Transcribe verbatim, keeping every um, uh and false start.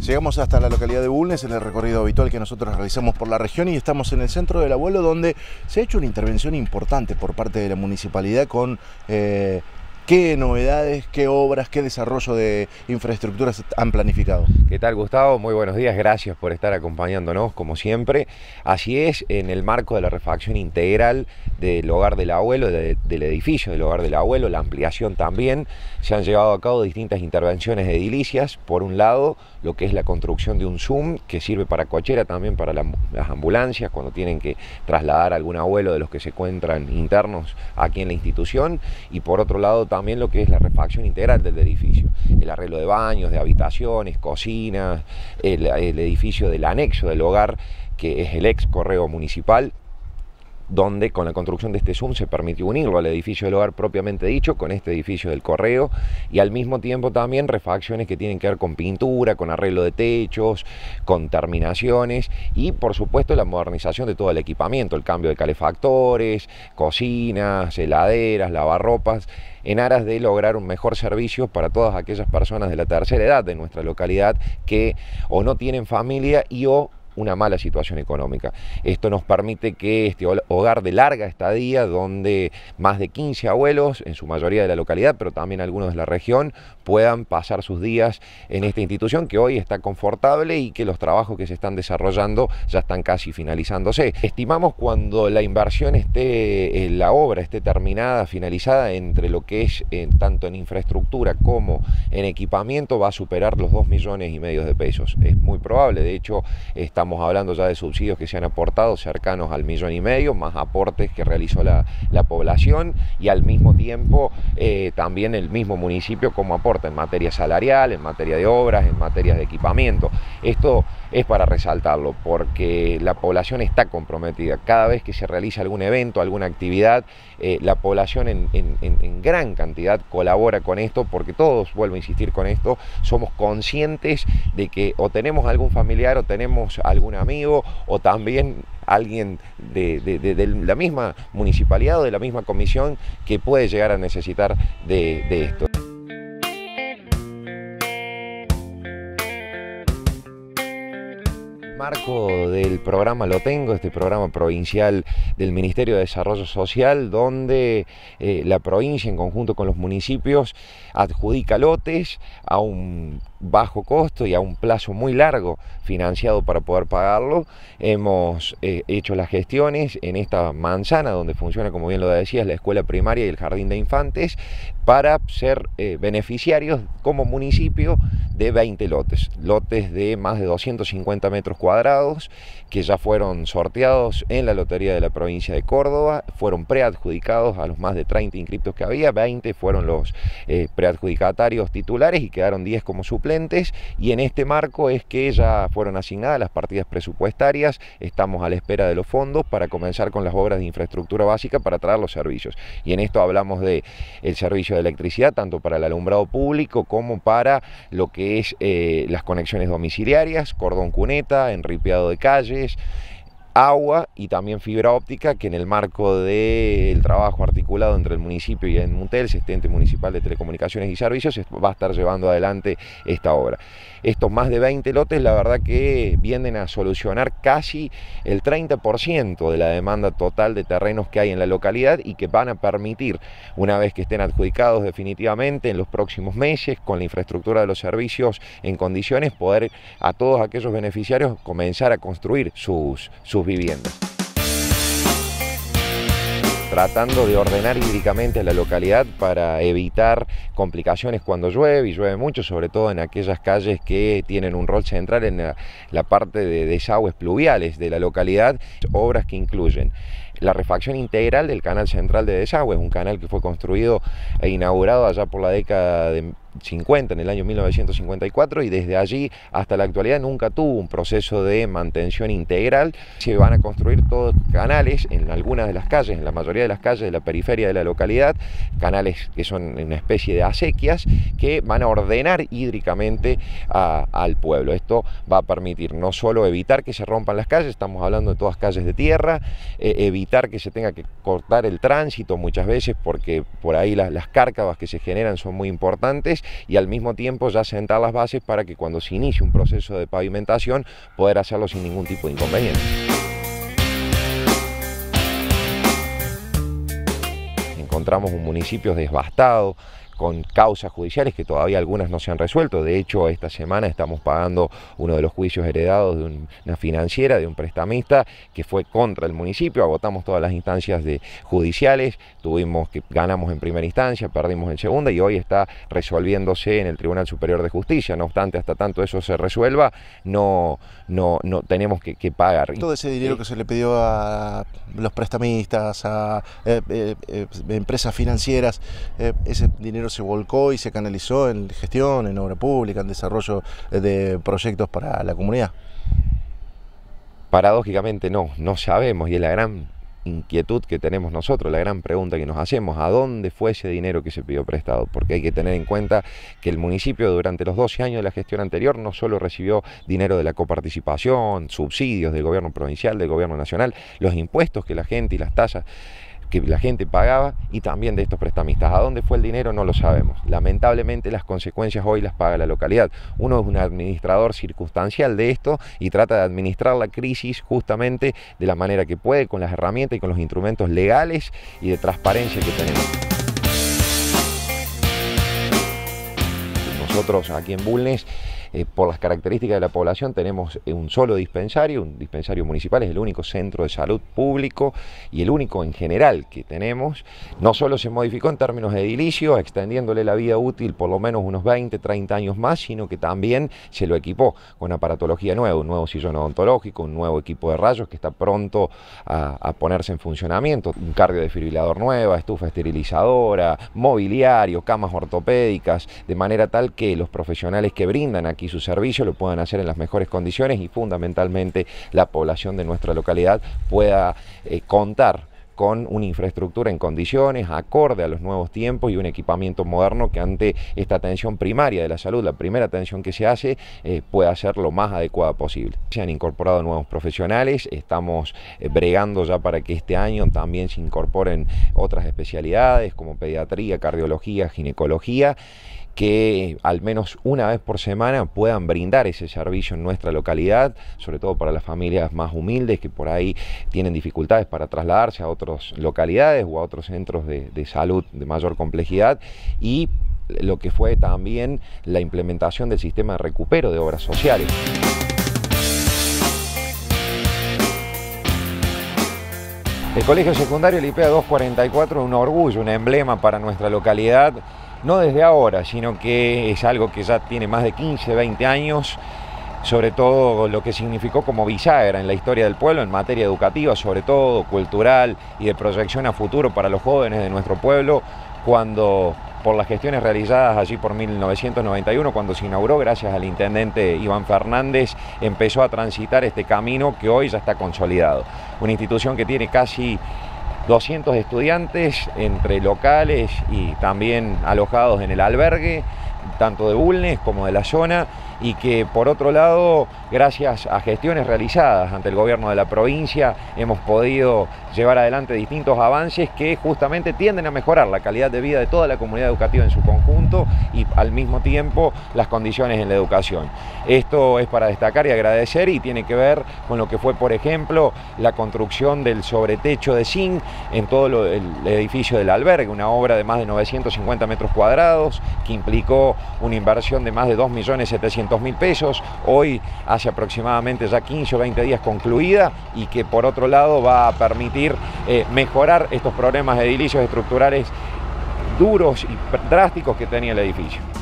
Llegamos hasta la localidad de Bulnes en el recorrido habitual que nosotros realizamos por la región y estamos en el centro del Abuelo, donde se ha hecho una intervención importante por parte de la municipalidad con eh, qué novedades, qué obras, qué desarrollo de infraestructuras han planificado. ¿Qué tal, Gustavo? Muy buenos días, gracias por estar acompañándonos como siempre. Así es, en el marco de la refacción integral del Hogar del Abuelo, de, del edificio del Hogar del Abuelo, la ampliación también, se han llevado a cabo distintas intervenciones edilicias. Por un lado, lo que es la construcción de un Zoom, que sirve para cochera también para la, las ambulancias, cuando tienen que trasladar a algún abuelo de los que se encuentran internos aquí en la institución, y por otro lado también lo que es la refacción integral del edificio, el arreglo de baños, de habitaciones, cocinas, el, el edificio del anexo del hogar, que es el ex correo municipal, donde con la construcción de este Zoom se permitió unirlo al edificio del hogar propiamente dicho, con este edificio del correo, y al mismo tiempo también refacciones que tienen que ver con pintura, con arreglo de techos, con terminaciones y por supuesto la modernización de todo el equipamiento, el cambio de calefactores, cocinas, heladeras, lavarropas, en aras de lograr un mejor servicio para todas aquellas personas de la tercera edad de nuestra localidad que o no tienen familia y o una mala situación económica. Esto nos permite que este hogar de larga estadía, donde más de quince abuelos, en su mayoría de la localidad, pero también algunos de la región, puedan pasar sus días en esta institución que hoy está confortable y que los trabajos que se están desarrollando ya están casi finalizándose. Estimamos cuando la inversión esté, eh, la obra esté terminada, finalizada, entre lo que es eh, tanto en infraestructura como en equipamiento, va a superar los dos millones y medio de pesos. Es muy probable, de hecho, está Estamos hablando ya de subsidios que se han aportado cercanos al millón y medio, más aportes que realizó la, la población y al mismo tiempo eh, también el mismo municipio como aporta en materia salarial, en materia de obras, en materia de equipamiento. Esto es para resaltarlo porque la población está comprometida. Cada vez que se realiza algún evento, alguna actividad, eh, la población en, en, en gran cantidad colabora con esto porque todos, vuelvo a insistir con esto, somos conscientes de que o tenemos algún familiar o tenemos algún amigo o también alguien de, de, de, de la misma municipalidad o de la misma comisión que puede llegar a necesitar de, de esto. Marco del programa Lo Tengo, este programa provincial del Ministerio de Desarrollo Social, donde eh, la provincia en conjunto con los municipios adjudica lotes a un bajo costo y a un plazo muy largo financiado para poder pagarlo. Hemos eh, hecho las gestiones en esta manzana donde funciona, como bien lo decías, la escuela primaria y el jardín de infantes para ser eh, beneficiarios como municipio de veinte lotes, lotes de más de doscientos cincuenta metros cuadrados que ya fueron sorteados en la lotería de la provincia de Córdoba, fueron preadjudicados a los más de treinta inscriptos que había, veinte fueron los eh, preadjudicatarios titulares y quedaron diez como suplentes, y en este marco es que ya fueron asignadas las partidas presupuestarias, estamos a la espera de los fondos para comenzar con las obras de infraestructura básica para traer los servicios, y en esto hablamos de el servicio de electricidad tanto para el alumbrado público como para lo que es eh, las conexiones domiciliarias, cordón cuneta, enripiado de calles, agua y también fibra óptica, que en el marco del trabajo articulado entre el municipio y el MUNTEL, Ente Municipal de Telecomunicaciones y Servicios, va a estar llevando adelante esta obra. Estos más de veinte lotes, la verdad que vienen a solucionar casi el treinta por ciento de la demanda total de terrenos que hay en la localidad y que van a permitir, una vez que estén adjudicados definitivamente en los próximos meses, con la infraestructura de los servicios en condiciones, poder a todos aquellos beneficiarios comenzar a construir sus, sus viviendas. Tratando de ordenar hídricamente a la localidad para evitar complicaciones cuando llueve, y llueve mucho, sobre todo en aquellas calles que tienen un rol central en la, la parte de desagües pluviales de la localidad, obras que incluyen la refacción integral del canal central de desagües, un canal que fue construido e inaugurado allá por la década de cincuenta, en el año mil novecientos cincuenta y cuatro, y desde allí hasta la actualidad nunca tuvo un proceso de mantención integral. Se van a construir todos canales en algunas de las calles, en la mayoría de las calles de la periferia de la localidad, canales que son una especie de acequias que van a ordenar hídricamente a, al pueblo. Esto va a permitir no solo evitar que se rompan las calles, estamos hablando de todas calles de tierra, eh, evitar que se tenga que cortar el tránsito muchas veces porque por ahí las, las cárcavas que se generan son muy importantes, condiciones y al mismo tiempo ya sentar las bases para que cuando se inicie un proceso de pavimentación poder hacerlo sin ningún tipo de inconveniente. Encontramos un municipio devastado, con causas judiciales que todavía algunas no se han resuelto. De hecho, esta semana estamos pagando uno de los juicios heredados de una financiera, de un prestamista, que fue contra el municipio. Agotamos todas las instancias de judiciales, tuvimos que ganamos en primera instancia, perdimos en segunda y hoy está resolviéndose en el Tribunal Superior de Justicia. No obstante, hasta tanto eso se resuelva, no, no, no tenemos que, que pagar. Todo ese dinero que se le pidió a los prestamistas, a eh, eh, eh, empresas financieras, eh, ese dinero se volcó y se canalizó en gestión, en obra pública, en desarrollo de proyectos para la comunidad. Paradójicamente no, no sabemos, y es la gran inquietud que tenemos nosotros, la gran pregunta que nos hacemos: ¿a dónde fue ese dinero que se pidió prestado? Porque hay que tener en cuenta que el municipio durante los doce años de la gestión anterior no solo recibió dinero de la coparticipación, subsidios del gobierno provincial, del gobierno nacional, los impuestos que la gente y las tasas que la gente pagaba y también de estos prestamistas. ¿A dónde fue el dinero? No lo sabemos. Lamentablemente las consecuencias hoy las paga la localidad. Uno es un administrador circunstancial de esto y trata de administrar la crisis justamente de la manera que puede, con las herramientas y con los instrumentos legales y de transparencia que tenemos. Nosotros aquí en Bulnes, Eh, por las características de la población, tenemos un solo dispensario, un dispensario municipal, es el único centro de salud público y el único en general que tenemos. No solo se modificó en términos edilicios, extendiéndole la vida útil por lo menos unos veinte, treinta años más, sino que también se lo equipó con aparatología nueva, un nuevo sillón odontológico, un nuevo equipo de rayos que está pronto a, a ponerse en funcionamiento, un cardiodefibrilador nueva, estufa esterilizadora, mobiliario, camas ortopédicas, de manera tal que los profesionales que brindan aquí y su servicio lo puedan hacer en las mejores condiciones y fundamentalmente la población de nuestra localidad pueda eh, contar con una infraestructura en condiciones, acorde a los nuevos tiempos y un equipamiento moderno que ante esta atención primaria de la salud, la primera atención que se hace, eh, pueda ser lo más adecuada posible. Se han incorporado nuevos profesionales, estamos eh, bregando ya para que este año también se incorporen otras especialidades como pediatría, cardiología, ginecología, que al menos una vez por semana puedan brindar ese servicio en nuestra localidad, sobre todo para las familias más humildes que por ahí tienen dificultades para trasladarse a otras localidades o a otros centros de, de salud de mayor complejidad, y lo que fue también la implementación del sistema de recupero de obras sociales. El Colegio Secundario Lipea doscientos cuarenta y cuatro es un orgullo, un emblema para nuestra localidad, no desde ahora, sino que es algo que ya tiene más de quince, veinte años, sobre todo lo que significó como bisagra en la historia del pueblo en materia educativa, sobre todo cultural y de proyección a futuro para los jóvenes de nuestro pueblo, cuando por las gestiones realizadas allí por mil novecientos noventa y uno, cuando se inauguró, gracias al intendente Iván Fernández, empezó a transitar este camino que hoy ya está consolidado. Una institución que tiene casi doscientos estudiantes entre locales y también alojados en el albergue, tanto de Bulnes como de la zona, y que por otro lado, gracias a gestiones realizadas ante el gobierno de la provincia, hemos podido llevar adelante distintos avances que justamente tienden a mejorar la calidad de vida de toda la comunidad educativa en su conjunto y al mismo tiempo las condiciones en la educación. Esto es para destacar y agradecer, y tiene que ver con lo que fue, por ejemplo, la construcción del sobretecho de zinc en todo lo, el edificio del albergue, una obra de más de novecientos cincuenta metros cuadrados que implicó una inversión de más de dos millones setecientos mil pesos, hoy hace aproximadamente ya quince o veinte días concluida, y que por otro lado va a permitir eh, mejorar estos problemas edilicios estructurales duros y drásticos que tenía el edificio.